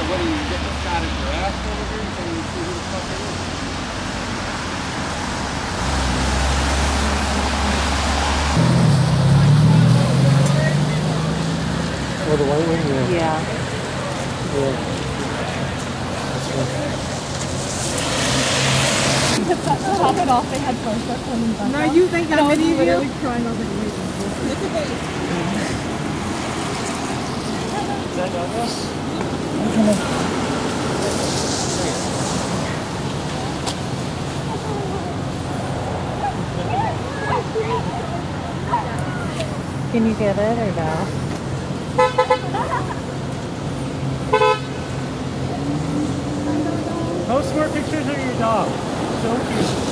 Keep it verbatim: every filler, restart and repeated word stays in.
what do you get the Scottish grass over here? You can see who the fuck it is. Oh, the white one? Yeah. Yeah. Yeah. That's right. Top it off, they had fun stuff coming back. No, you think I'm going to literally crying over the Is that Gaga? Can you get it or no? Post more pictures of your dog. So cute.